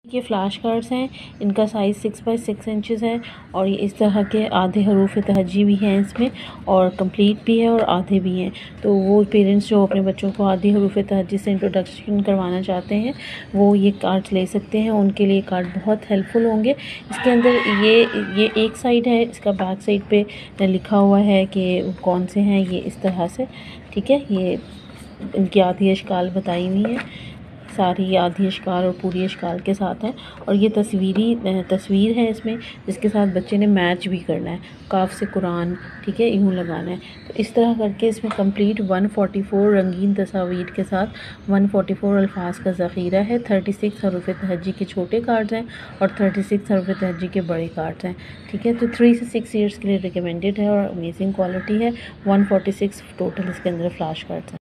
ये flash cards हैं, इनका साइज़ 6 बाई 6 इंचेस है और ये इस तरह के आधे हरूफ तहज्जी भी हैं इसमें और कंप्लीट भी है और आधे भी हैं। तो वो पेरेंट्स जो अपने बच्चों को आधे हरूफ तहज्जी से इंट्रोडक्शन करवाना चाहते हैं वो ये कार्ड्स ले सकते हैं, उनके लिए कार्ड बहुत हेल्पफुल होंगे। इसके अंदर ये एक साइड है, इसका बैक साइड पे लिखा हुआ है कि कौन से हैं ये इस तरह से, ठीक है। ये इनकी आधी अशकाल बताई हुई है, सारी आधी अशकाल और पूरी अशकाल के साथ है और ये तस्वीर है इसमें जिसके साथ बच्चे ने मैच भी करना है, काफ से कुरान, ठीक है, यूँ लगाना है। तो इस तरह करके इसमें कंप्लीट 144 रंगीन तस्वीर के साथ 144 अल्फाज का ज़ख़ीरा है। 36 हरूफ तहज्जी के छोटे कार्ड्स हैं और 36 हरूफ तहज्जी के बड़े कार्ड्स हैं, ठीक है। तो 3 से 6 ईयर्स के लिए रिकमेंडेड है और अमेजिंग क्वालिटी है। 146 टोटल इसके अंदर फ्लैश कार्ड्स हैं।